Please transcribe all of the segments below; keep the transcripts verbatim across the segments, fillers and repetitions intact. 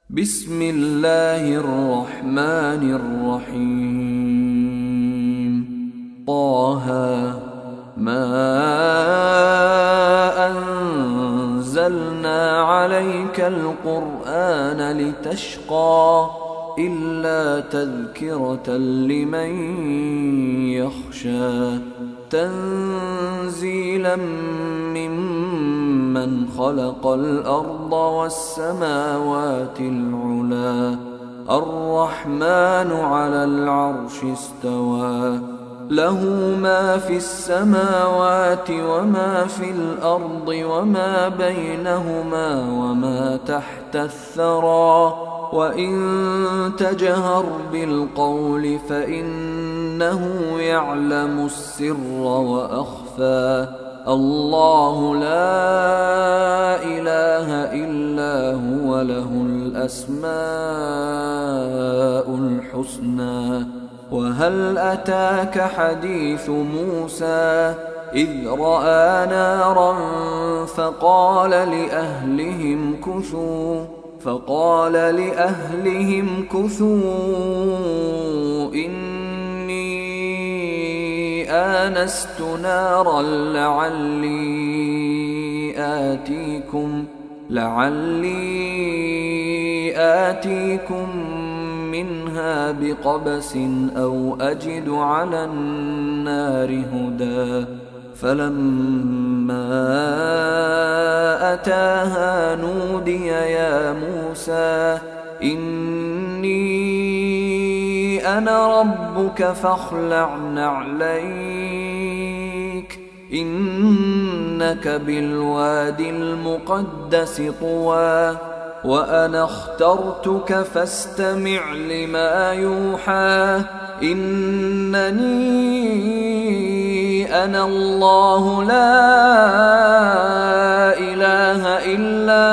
بسم الله الرحمن الرحيم. طه ما أنزلنا عليك القرآن لتشقى إلا تذكرة لمن يخشى تنزيلا ممن خلق الأرض والسماوات العلى الرحمن على العرش استوى له ما في السماوات وما في الأرض وما بينهما وما تحت الثرى وإن تجهر بالقول فإنه يعلم السر وأخفى الله لا إله إلا هو له الأسماء الحسنى. وهل أتاك حديث موسى إذ رأى نارا فقال لأهلهم كثوا فقال لأهلهم كثوا إني آنست نارا لعلي آتيكم لعلي آتيكم منها بقبس أو أجد على النار هدى. فلما أتاها نودي يا موسى إني أنا ربك فاخلع نعليك إنك بالوادي المقدس طوى وأنا اخترتك فاستمع لما يوحى إنني أنا الله لا إله إلا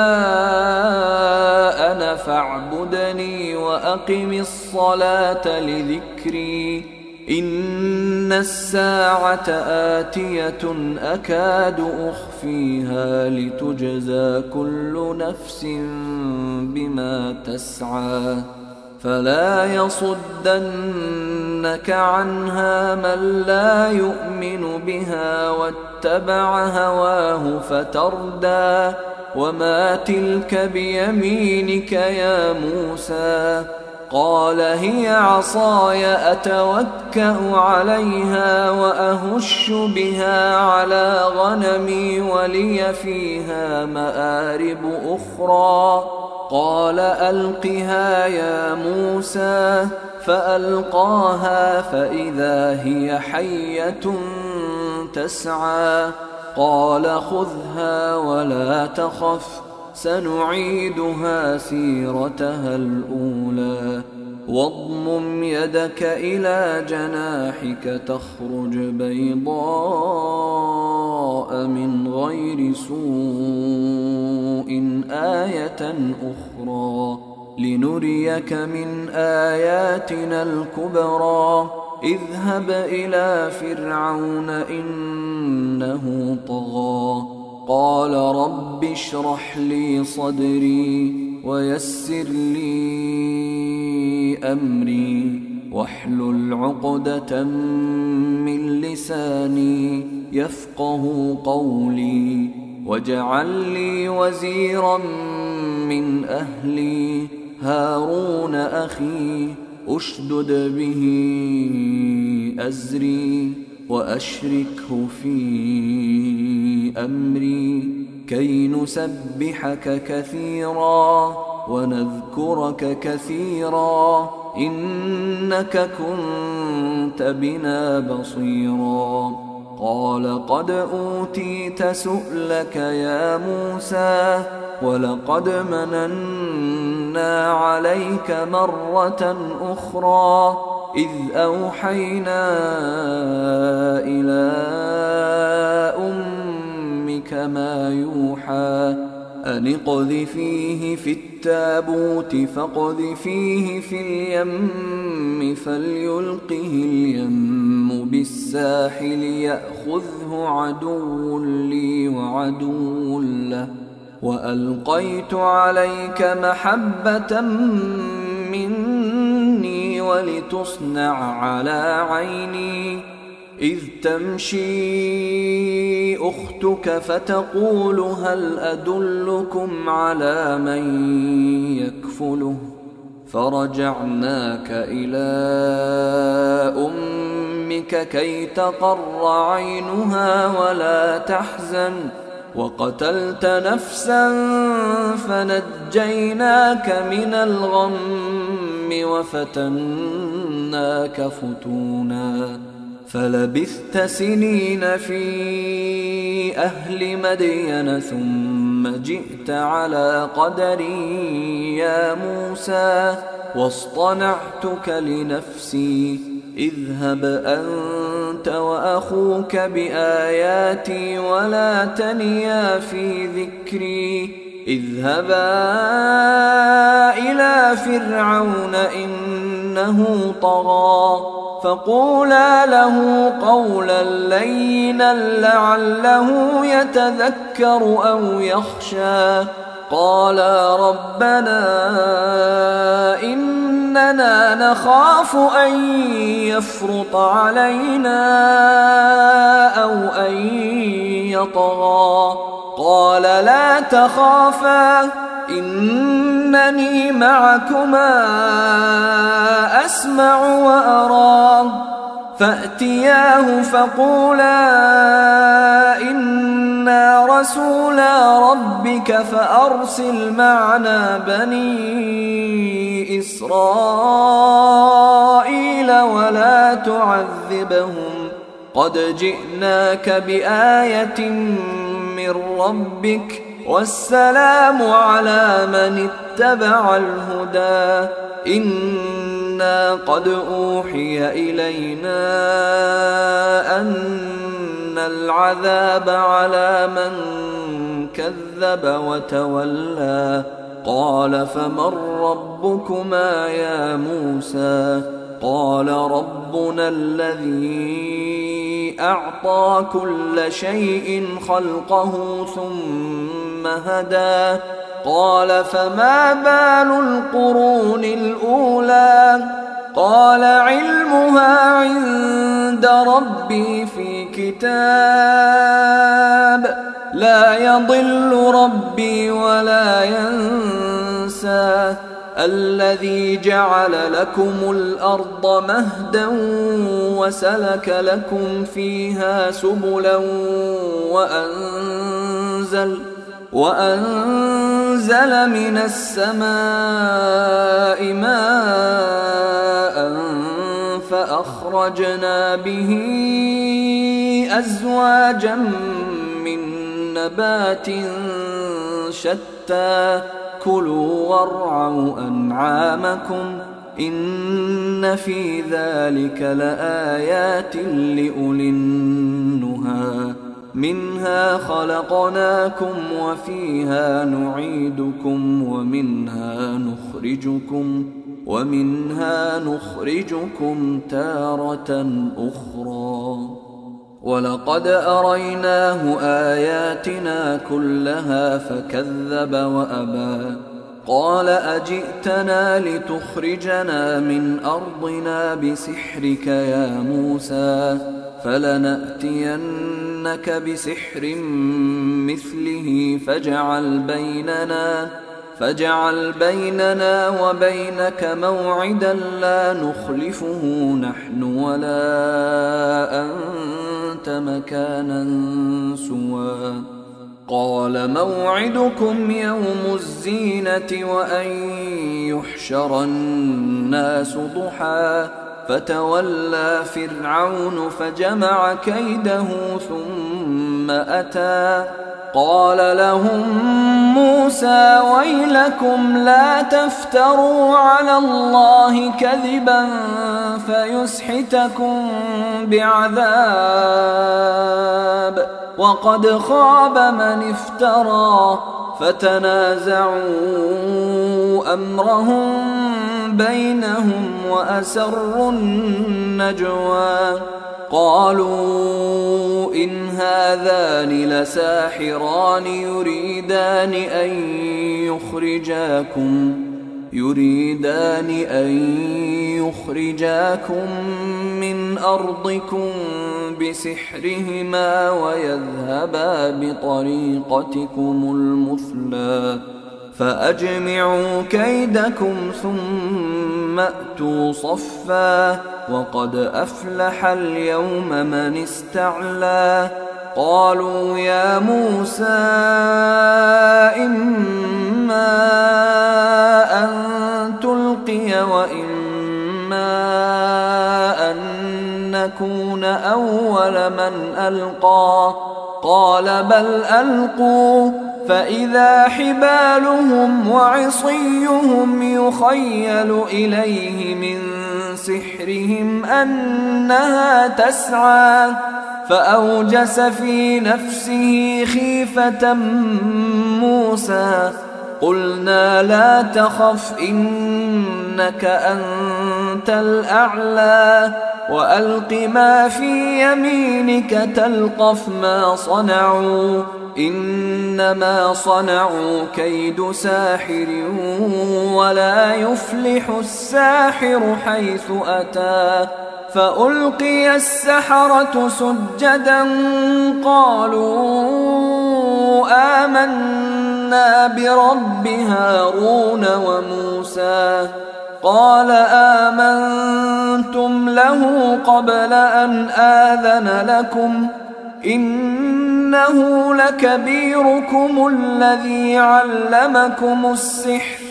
أنا فاعبدني وأقم الصلاة لذكري إن الساعة آتية أكاد أخفيها لتجزى كل نفس بما تسعى فلا يصدنك عنها من لا يؤمن بها واتبع هواه فتردى. وما تلك بيمينك يا موسى قال هي عصاي أتوكأ عليها وأهش بها على غنمي ولي فيها مآرب أخرى قال ألقها يا موسى فألقاها فإذا هي حية تسعى قال خذها ولا تخف سنعيدها سيرتها الأولى واضمم يدك إلى جناحك تخرج بيضاء من غير سوء آية أخرى لنريك من آياتنا الكبرى اذهب إلى فرعون إنه طغى قال رب اشرح لي صدري ويسر لي أمري واحلل عقدة من لساني يفقه قولي واجعل لي وزيرا من أهلي هارون أخي أشدد به أزري وأشركه في أمري كي نسبحك كثيرا ونذكرك كثيرا إنك كنت بنا بصيرا قال قد أوتيت سؤلك يا موسى ولقد مننا عليك مرة أخرى إذ أوحينا إلى أمك ما يوحى أن اقذفيه في التابوت فاقذفيه في اليم فليلقه اليم بالساحل يأخذه عدو لي وعدو له وألقيت عليك محبة مني ولتصنع على عيني إذ تمشي أختك فتقول هل أدلكم على من يكفله فرجعناك إلى أمك كي تقر عينها ولا تحزن وقتلت نفسا فنجيناك من الغم وفتناك فتونا فلبثت سنين في أهل مدين ثم جئت على قدري يا موسى واصطنعتك لنفسي اذهب أنت وأخوك بآياتي ولا تنيا في ذكري اذهبا إلى فرعون إنه طغى فقولا له قولا لينا لعله يتذكر أو يخشى قالا ربنا إننا نخاف أن يفرط علينا أو أن يطغى قال لا تخافا إنني معكما أسمع وأرى فأتياه فقولا إنا رسولا ربك فأرسل معنا بني إسرائيل ولا تعذبهم قد جئناك بآية من ربك والسلام على من اتبع الهدى إنا قد أوحي إلينا أن العذاب على من كذب وتولى قال فمن ربكما يا موسى قال ربنا الذي أعطى كل شيء خلقه ثم هدى قال فما بال القرون الأولى قال علمها عند ربي في كتاب لا يضل ربي ولا ينسى الذي جعل لكم الأرض مهدا وسلك لكم فيها سبلا وأنزل وأنزل من السماء ماء فأخرجنا به أزواجا من نبات شتى كلوا وارعوا أنعامكم إن في ذلك لآيات لأولي النهى منها خلقناكم وفيها نعيدكم ومنها نخرجكم ومنها نخرجكم تارة أخرى ولقد أريناه آياتنا كلها فكذب وأبى قال أجئتنا لتخرجنا من أرضنا بسحرك يا موسى فلنأتينك بسحر مثله فاجعل بيننا فاجعل بيننا وبينك موعدا لا نخلفه نحن ولا أنت مكانا سوى قال موعدكم يوم الزينة وأن يحشر الناس ضحى فتولى فرعون فجمع كيده ثم أتى قال لهم موسى ويلكم لا تفتروا على الله كذبا فيسحتكم بعذاب وقد خاب من افترى فتنازعوا أمرهم بينهم وأسروا النجوى قالوا إن هذان لساحران يريدان أن يخرجاكم يريدان أن يخرجاكم من أرضكم بسحرهما ويذهبا بطريقتكم المثلى فأجمعوا كيدكم ثم أتوا صفا وقد أفلح اليوم من استعلى قالوا يا موسى إما أن تلقي وإما أن نكون أول من ألقى قال بل ألقوا فإذا حبالهم وعصيهم يخيل إليه من سحرهم أنها تسعى فأوجس في نفسه خيفة موسى قلنا لا تخف إنك أنت الأعلى وألق ما في يمينك تلقف ما صنعوا إنما صنعوا كيد ساحر ولا يفلح الساحر حيث أتى فألقي السحرة سجدا قالوا آمنا برب هارون وموسى قال آمنتم له قبل أن آذن لكم إنه لكبيركم الذي علمكم السحر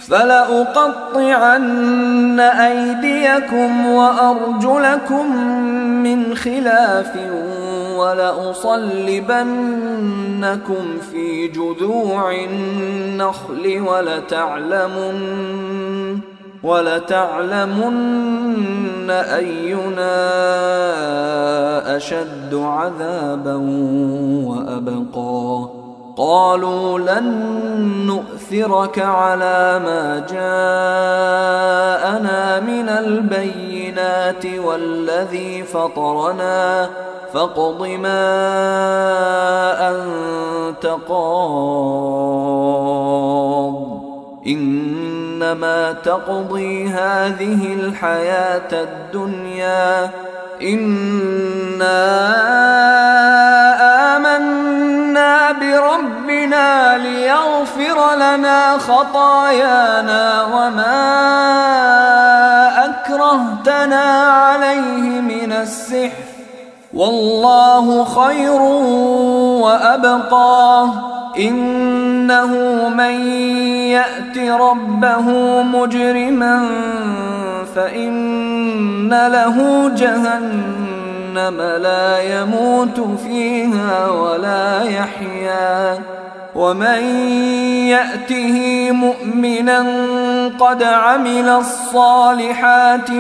فلأقطعن أيديكم وأرجلكم من خلاف ولأصلبنكم في جذوع النخل ولتعلمن ولتعلمن أينا أشد عذابا وأبقى قالوا لن نؤثرك على ما جاءنا من البينات والذي فطرنا فاقض ما أنت قاض إنما تقضي هذه الحياة الدنيا إنا آمنا بربنا ليغفر لنا خطايانا وما أكرهتنا عليه من السحر والله خير وأبقى إنه من يأت ربه مجرما فإن له جهنم لا يموت فيها ولا يحيا ومن يأته مؤمنا قد عمل الصالحات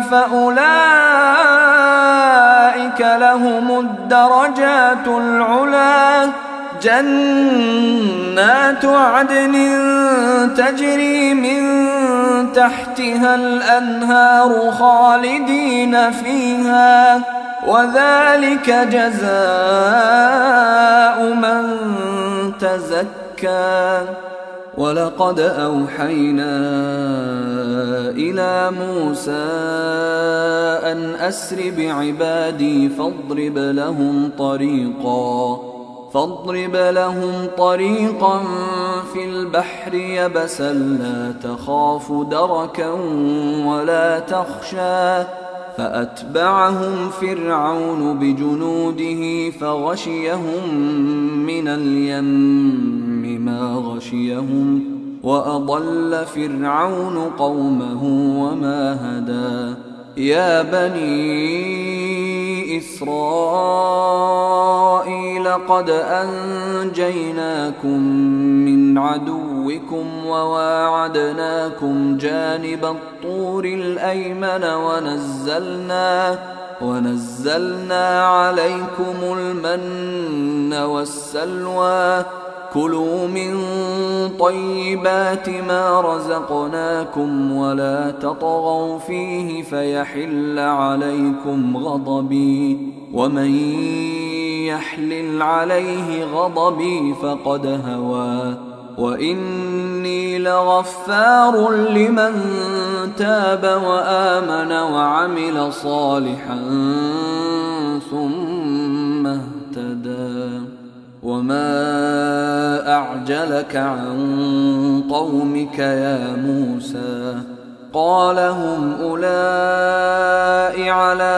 فأولئك لهم الدرجات العلى جنات عدن تجري من تحتها الأنهار خالدين فيها وذلك جزاء من تزكى ولقد أوحينا إلى موسى أن أسر بعبادي فاضرب لهم طريقا فاضرب لهم طريقا في البحر يبسا لا تخاف دركا ولا تخشى فأتبعهم فرعون بجنوده فغشيهم من اليم ما غشيهم وأضل فرعون قومه وما هدى يا بني إسرائيل قد أنجيناكم من عدوكم وواعدناكم جانب الطور الأيمن ونزلنا ونزلنا عليكم المن والسلوى كلوا من طيبات ما رزقناكم ولا تطغوا فيه فيحل عليكم غضبي ومن يحلل عليه غضبي فقد هوى وإني لغفار لمن تاب وآمن وعمل صالحا ثم اهتدى وما أعجلك عن قومك يا موسى قال هم أولئك على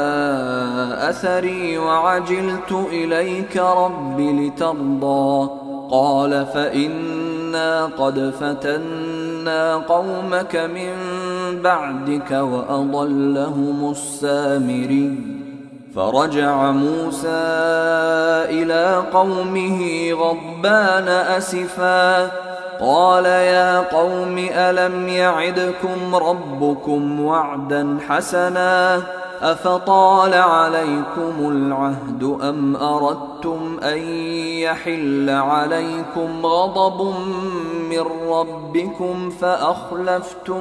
أثري وعجلت إليك رب لترضى قال فإنا قد فتنا قومك من بعدك وأضلهم السامري فرجع موسى إلى قومه غضبان أسفا قال يا قوم ألم يعدكم ربكم وعدا حسنا أفطال عليكم العهد أم أردتم أن يحل عليكم غضب من ربكم فأخلفتم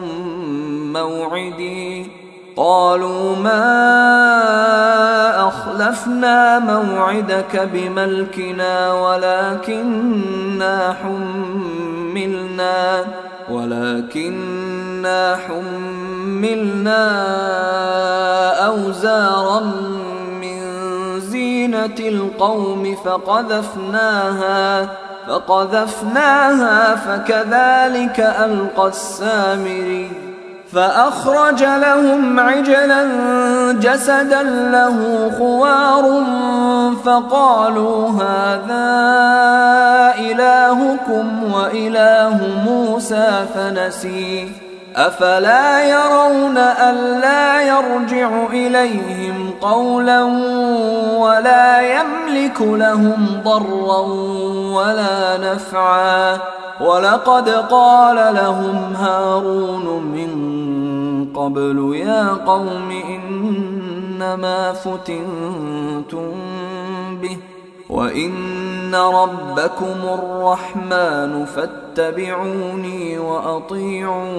موعدي قالوا ما أخلفنا موعدك بملكنا ولكننا حملنا ولكننا حملنا أوزارا من زينة القوم فقذفناها فقذفناها فكذلك ألقى السامري فأخرج لهم عجلا جسدا له خوار فقالوا هذا إلهكم وإله موسى فنسي أفلا يرون ألا يرجع إليهم قولا ولا يملك لهم ضرا ولا نفعا ولقد قال لهم هارون من قبل يا قوم إنما فتنتم به وإن ربكم الرحمن فاتبعوني وأطيعوا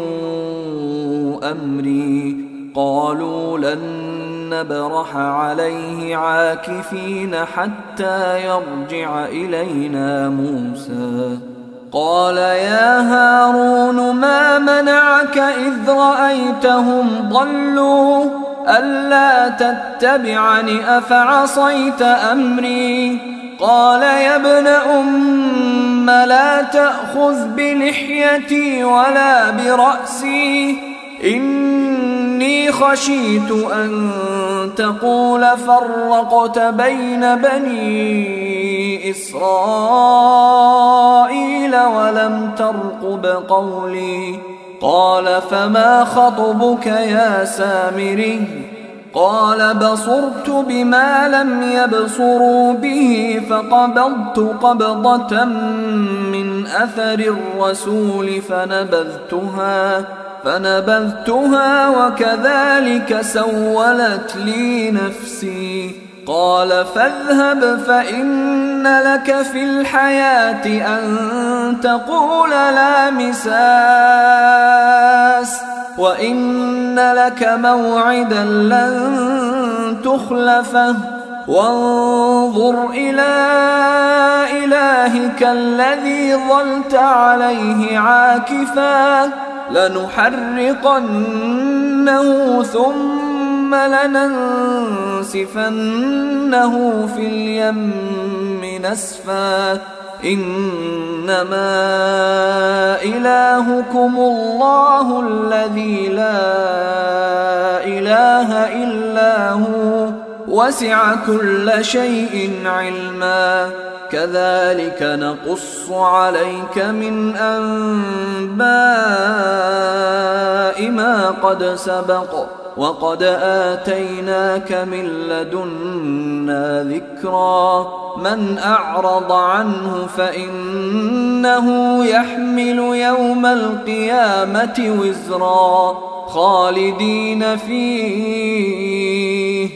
أمري قالوا لن نبرح عليه عاكفين حتى يرجع إلينا موسى قال يا هارون ما منعك إذ رأيتهم ضلوا ألا تتبعني أفعصيت أمري قال يا ابن أم لا تأخذ بلحيتي ولا برأسي إني خشيت أن تقول فرقت بين بني إسرائيل ولم ترقب قولي قال فما خطبك يا سامري قال بصرت بما لم يبصروا به فقبضت قبضة من أثر الرسول فنبذتها فنبذتها وكذلك سولت لي نفسي قال فاذهب فإن لك في الحياة أن تقول لا مساس وإن لك موعدا لن تخلفه وانظر إلى إلهك الذي ظلت عليه عاكفا لنحرقنه ثم لننسفنه في اليم نسفا إنما إلهكم الله الذي لا إله إلا هو وسع كل شيء علما كذلك نقص عليك من أنباء ما قد سبق وقد آتيناك من لدنا ذكرا من أعرض عنه فإنه يحمل يوم القيامة وزرا خالدين فيه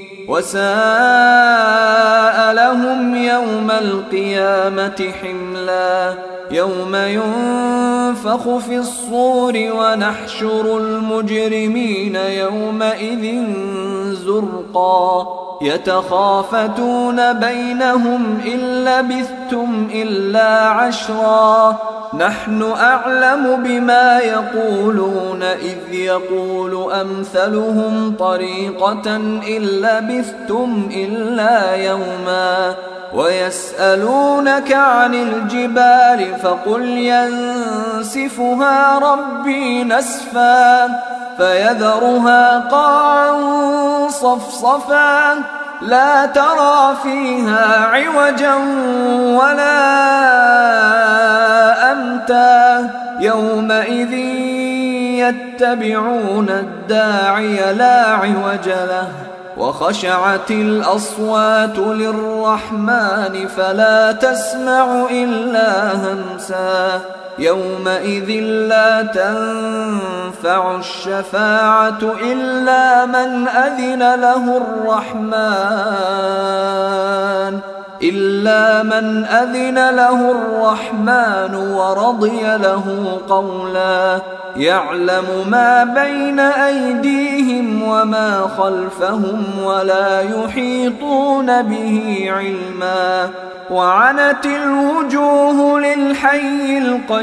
وساء لهم يوم القيامة حملا يوم ينفخ في الصور ونحشر المجرمين يومئذ زرقا يتخافتون بينهم إن لبثتم إلا عشرا نحن أعلم بما يقولون إذ يقول أمثلهم طريقة إن لبثتم إلا يوما ويسألونك عن الجبال فقل ينسفها ربي نسفا فيذرها قاعا صفصفا لا ترى فيها عوجا ولا أمتا يومئذ يتبعون الداعي لا عوج له وخشعت الأصوات للرحمن فلا تسمع إلا همسا يومئذ لا تنفع الشفاعة إلا من أذن له الرحمن إلا من أذن له الرحمن ورضي له قولا يعلم ما بين أيديهم وما خلفهم ولا يحيطون به علما وعنت الوجوه للحي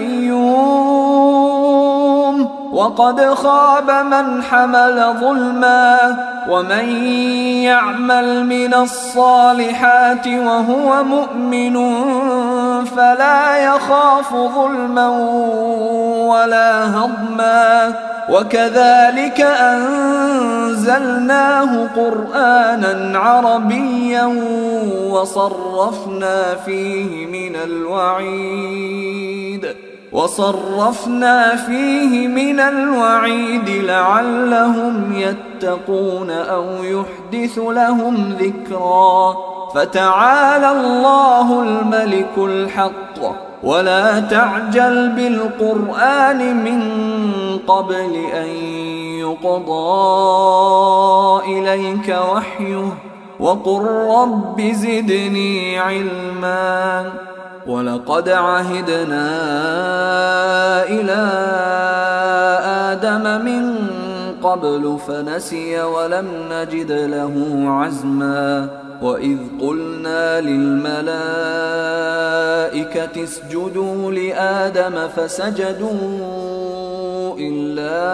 القيوم وقد خاب من حمل ظلما ومن يعمل من الصالحات وهو مؤمن فلا يخاف ظلما ولا هضما وكذلك أنزلناه قرآنا عربيا وصرفنا فيه من الوعيد وصرفنا فيه من الوعيد لعلهم يتقون أو يحدث لهم ذكرا فتعالى الله الملك الحق ولا تعجل بالقرآن من قبل أن يقضى إليك وحيه وقل رب زدني علما ولقد عهدنا إلى آدم من قبل فنسي ولم نجد له عزما وإذ قلنا للملائكة اسجدوا لآدم فسجدوا إلا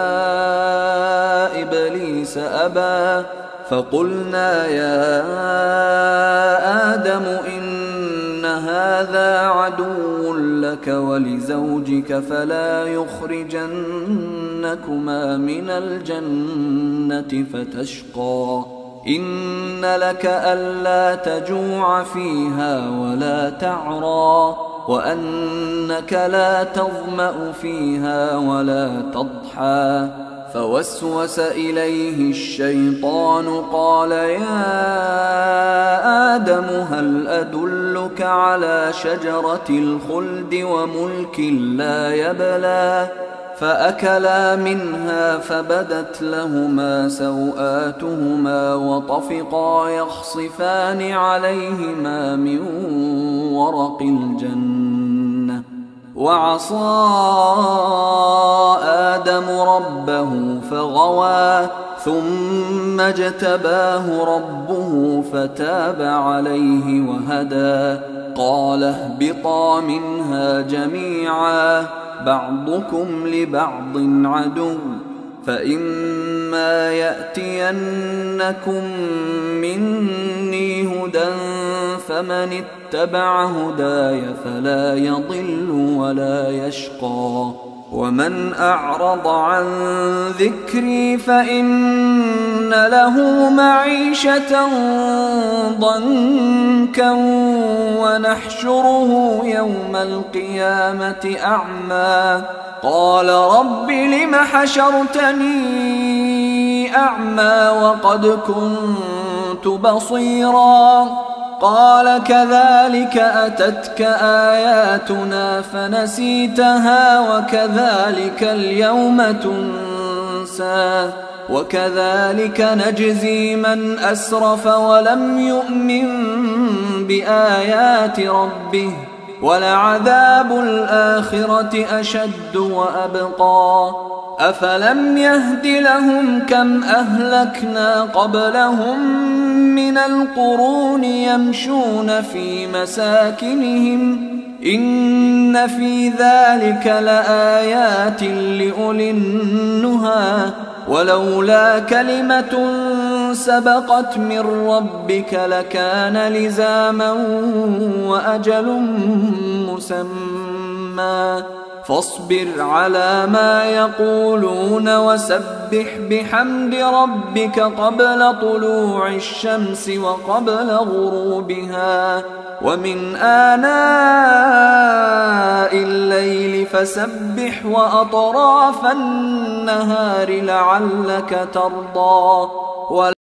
إبليس أبى فقلنا يا آدم إن هذا عدو لك ولزوجك فلا يخرجنكما من الجنة فتشقى إن لك ألا تجوع فيها ولا تعرى وأنك لا تظمأ فيها ولا تضحى فوسوس إليه الشيطان قال يا آدم هل أدلك على شجرة الخلد وملك لا يبلى فأكلا منها فبدت لهما سوآتهما وطفقا يخصفان عليهما من ورق الجنة وعصى آدم ربه فغوى ثم اجتباه ربه فتاب عليه وهدى قال اهبطا منها جميعا بعضكم لبعض عدو فإما يأتينكم مني هدى فمن اتبع هداي فلا يضل ولا يشقى ومن أعرض عن ذكري فإن له معيشة ضنكا ونحشره يوم القيامة أعمى قال رب لم حشرتني أعمى وقد كنت بصيرا قال كذلك أتتك آياتنا فنسيتها وكذلك اليوم تنسى وكذلك نجزي من أسرف ولم يؤمن بآيات ربه ولعذاب الآخرة أشد وأبقى أفلم يهد لهم كم أهلكنا قبلهم من القرون يمشون في مساكنهم إن في ذلك لآيات لأولي النهى ولولا كلمة سبقت من ربك لكان لزاما وأجل مسمى فاصبر على ما يقولون وسبح بحمد ربك قبل طلوع الشمس وقبل غروبها ومن آناء الليل فسبح وأطراف النهار لعلك ترضى.